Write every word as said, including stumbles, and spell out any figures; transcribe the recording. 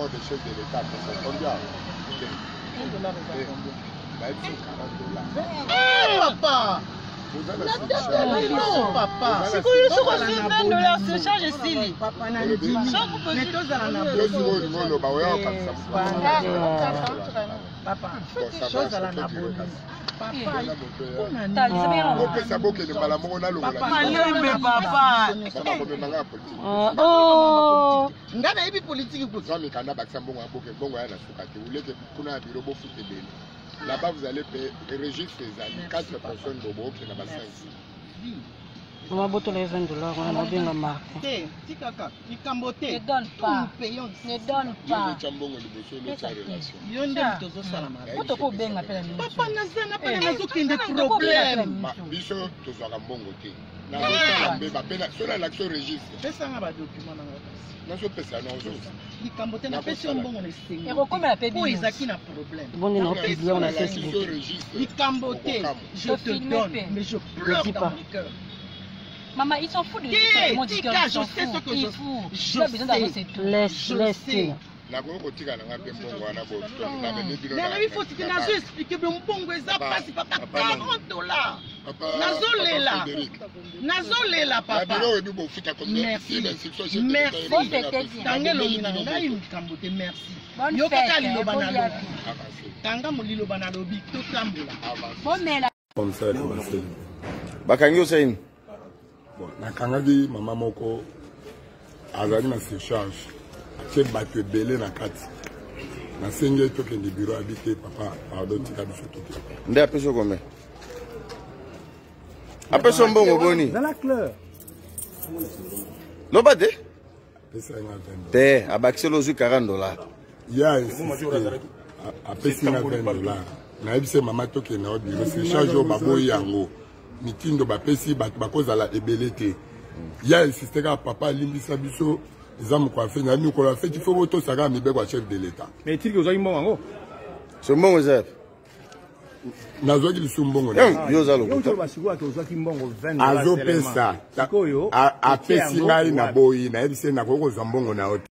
rapport des chefs de l'État, c'est combien? un dollar est quarante dollars. Eh, papa! Non, papa. Si vous avez un dollar, c'est charge ici. Papa, n'a dit mais tous à la papa, chose à la naboli. Papa, oh, ngana ibi politique pour ça. Là-bas, vous allez payer registre les amis. Quatre personnes de Bobo qui n'ont pas cinq. On va botter les vingt dollars, on a bien la marque. Ne donne pas. Ne donne pas. Papa n'a pas de problème. Biso, tu seras bon côté. Sur l'action registre. Fais ça un document. Non, je peux ça, non, je Il cambote n'a pas son bon et recommande la paix. Oh, ils a qui n'a problème. Bon, on a publié, on a fait il cambote, je te donne, mais je pleure dans mon cœur. Maman, ils s'en foutent de tout. Je sais ce que je fous. Je as besoin d'avoir cette laisse, laisse. Mais il faut que tu nous expliques que mon bon ça passe pas quarante dollars. Nazolela. Nazolela, papa. Merci. Merci. Tangelo minanga imkambote merci. Yokaka liloba na lobi. Tanga muliloba na lobi to tambola. Bonne comme ça le Marseille. Bakangi Osain. Bon, nakangaki maman moko azali na surcharge. C'est battu belé na kati. Na senge toke ndi bureau habité papa pardon tika biso toke. Nde apeso combien? Apeso mbongo boni. Dans la couleur. Lobate? Pesa nga vingt. Te, abakse lozu quarante dollars. Ya ici. Apesi nga vingt dollars. Na ebise mama toke na bureau surcharge o baboyi yango. Mitindo bapesi bat bakozala ebele te. Ya insisteka papa limbisa biso. Les hommes qui ont fait, nous avons fait, il faut voter ça comme le chef de l'État. Mais tu as dit que vous c'est bon, vous êtes. Nous avons dit que c'est bon. Vous avez dit que c'est bon.